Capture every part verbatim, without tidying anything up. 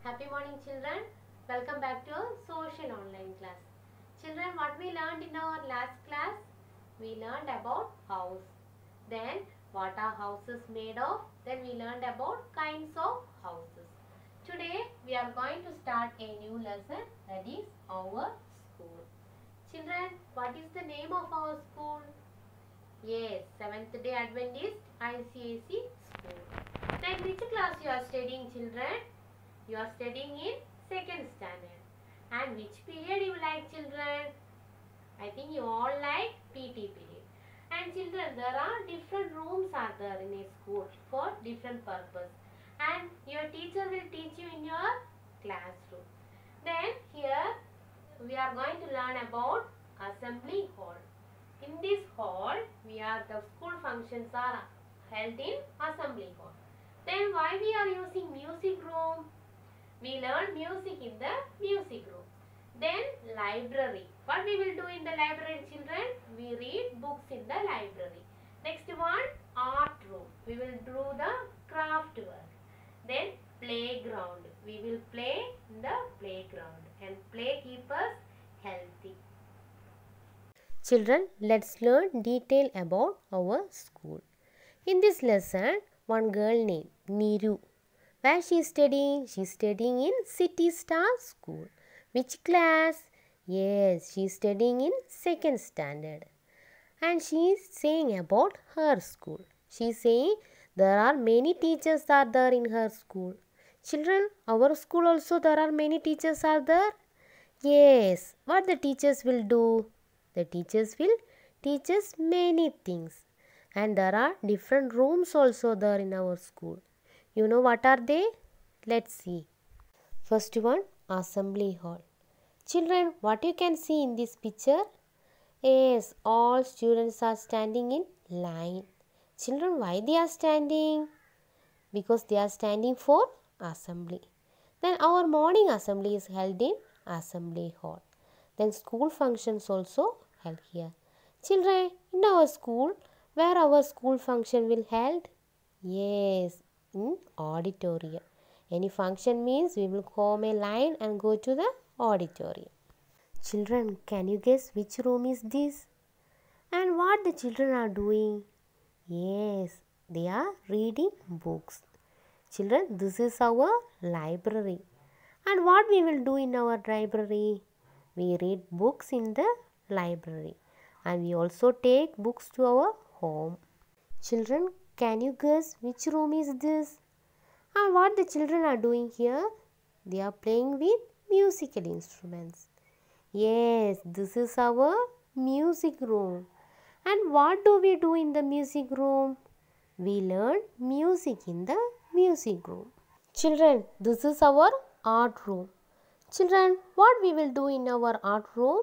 Happy morning children. Welcome back to social online class. Children, what we learned in our last class? We learned about house. Then what are houses made of? Then we learned about kinds of houses. Today we are going to start a new lesson, that is our school. Children, what is the name of our school? Yes, Seventh Day Adventist I C S E school. Then which class you are studying, children? You are studying in second standard. And which period you like, children? I think you all like P T period. And children, there are different rooms are there in a school for different purpose. And your teacher will teach you in your classroom. Then here we are going to learn about assembly hall. In this hall, we are the school functions are held in assembly hall. Then why we are using music room? We learn music in the music room. Then library. What we will do in the library, children? We read books in the library. Next one, art room. We will do the craft work. Then playground. We will play in the playground. And play keeps us healthy. Children, let's learn detail about our school. In this lesson, one girl named Niru. Where she is studying? She is studying in City Star School. Which class? Yes, she is studying in second standard. And she is saying about her school. She is saying there are many teachers are there in her school. Children, our school also there are many teachers are there? Yes. What the teachers will do? The teachers will teach us many things. And there are different rooms also there in our school. You know what are they? Let's see. First one, assembly hall. Children, what you can see in this picture? Yes, all students are standing in line. Children, why they are standing? Because they are standing for assembly. Then our morning assembly is held in assembly hall. Then school functions also held here. Children, in our school, where our school function will held? Yes, in auditorium. Any function means we will form a line and go to the auditorium. Children, can you guess which room is this? And what the children are doing? Yes, they are reading books. Children, this is our library. And what we will do in our library? We read books in the library. And we also take books to our home. Children, can you guess which room is this? And what the children are doing here? They are playing with musical instruments. Yes, this is our music room. And what do we do in the music room? We learn music in the music room. Children, this is our art room. Children, what we will do in our art room?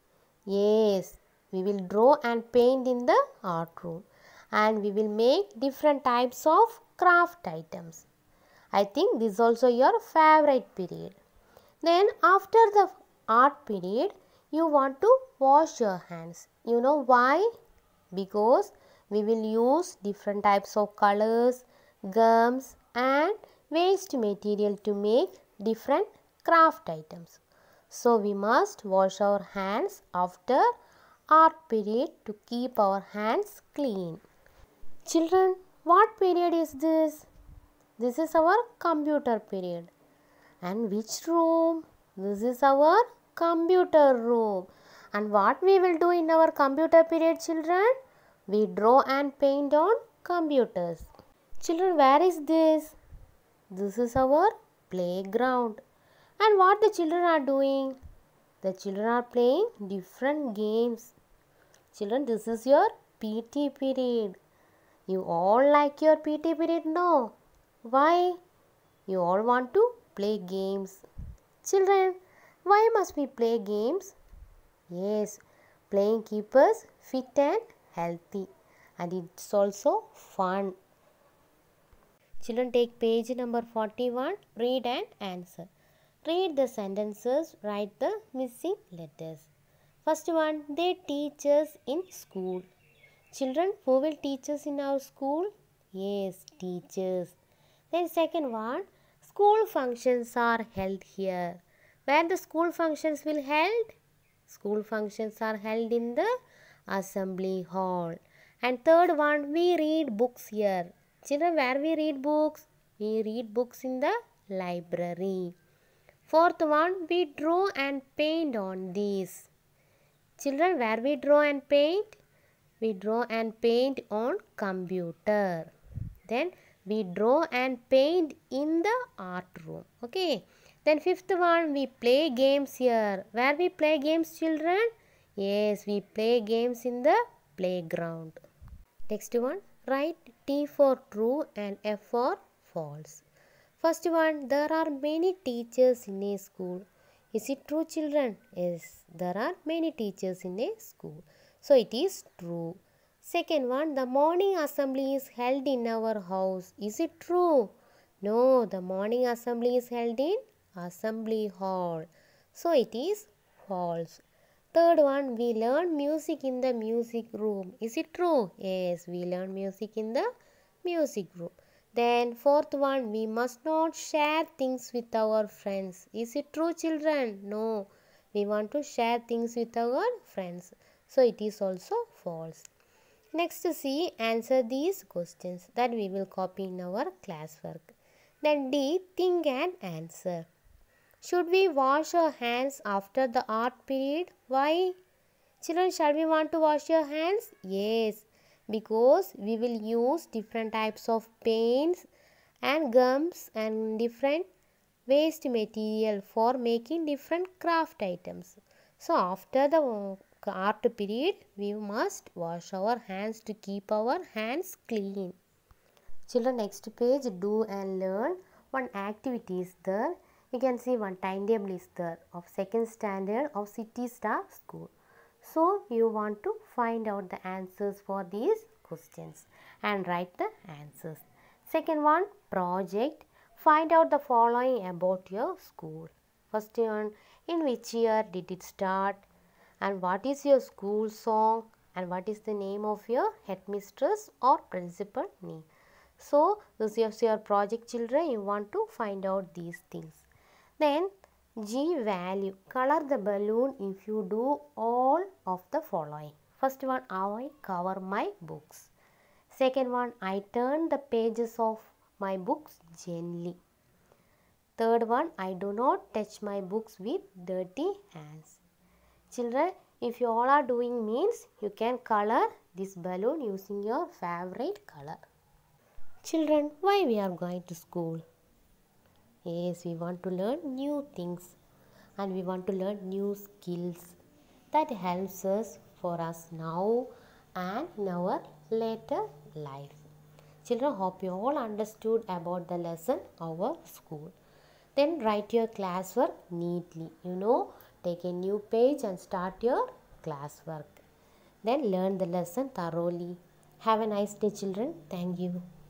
Yes, we will draw and paint in the art room. And we will make different types of craft items. I think this is also your favorite period. Then after the art period, you want to wash your hands. You know why? Because we will use different types of colors, gums and waste material to make different craft items. So we must wash our hands after art period to keep our hands clean. Children, what period is this? This is our computer period. And which room? This is our computer room. And what we will do in our computer period, children? We draw and paint on computers. Children, where is this? This is our playground. And what the children are doing? The children are playing different games. Children, this is your P T period. You all like your P T period, no? Why? You all want to play games. Children, why must we play games? Yes, playing keeps us fit and healthy. And it's also fun. Children, take page number forty-one. Read and answer. Read the sentences. Write the missing letters. First one, they teach us in school. Children, who will teach us in our school? Yes, teachers. Then second one, School functions are held here. Where the school functions will held? School functions are held in the assembly hall. And third one, we read books here. Children, where we read books? We read books in the library. Fourth one, we draw and paint on these. Children, where we draw and paint? We draw and paint on computer. Then we draw and paint in the art room. Okay. Then fifth one, we play games here. Where we play games, children? Yes, we play games in the playground. Next one, write T for true and F for false. First one, there are many teachers in a school. Is it true, children? Yes, there are many teachers in a school. So it is true. Second one, the morning assembly is held in our house. Is it true? No, the morning assembly is held in assembly hall. So it is false. Third one, we learn music in the music room. Is it true? Yes, we learn music in the music room. Then fourth one, we must not share things with our friends. Is it true, children? No, we want to share things with our friends. So it is also false. Next, see, answer these questions that we will copy in our classwork. Then D, think and answer. Should we wash our hands after the art period? Why? Children, shall we want to wash your hands? Yes, because we will use different types of paints and gums and different waste material for making different craft items. So after the art period, we must wash our hands to keep our hands clean. Children, next page, do and learn. One activity is there. You can see one timetable is there of second standard of City Star School. So you want to find out the answers for these questions and write the answers. Second one, project. Find out the following about your school. First one, in which year did it start? And what is your school song? And what is the name of your headmistress or principal name? So this is your project, children. You want to find out these things. Then G, value. Color the balloon if you do all of the following. First one, I cover my books. Second one, I turn the pages of my books gently. Third one, I do not touch my books with dirty hands. Children, if you all are doing means you can color this balloon using your favorite color. Children, why we are going to school? Yes, we want to learn new things and we want to learn new skills that helps us for us now and in our later life. Children, hope you all understood about the lesson our school. Then write your classwork neatly. You know, take a new page and start your classwork. Then learn the lesson thoroughly. Have a nice day, children. Thank you.